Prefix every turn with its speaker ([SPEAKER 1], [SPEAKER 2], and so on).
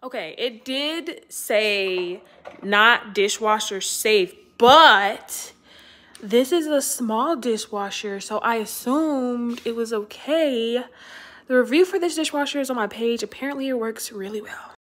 [SPEAKER 1] Okay, it did say not dishwasher safe, but this is a small dishwasher, so I assumed it was okay. The review for this dishwasher is on my page. Apparently it works really well.